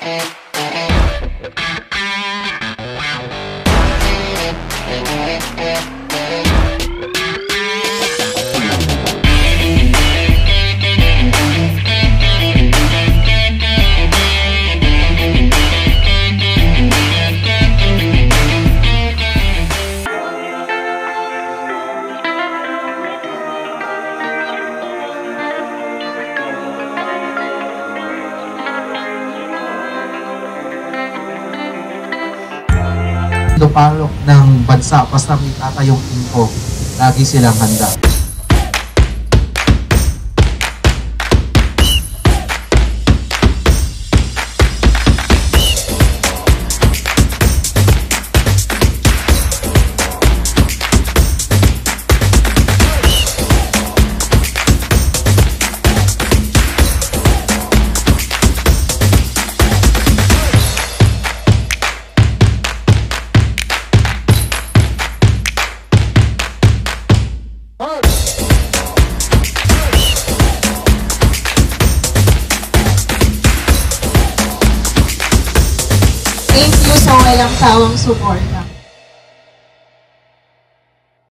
Palok ng bansa, basta may tatayong INGCO, lagi silang handa. Thank you sa walang sawang support.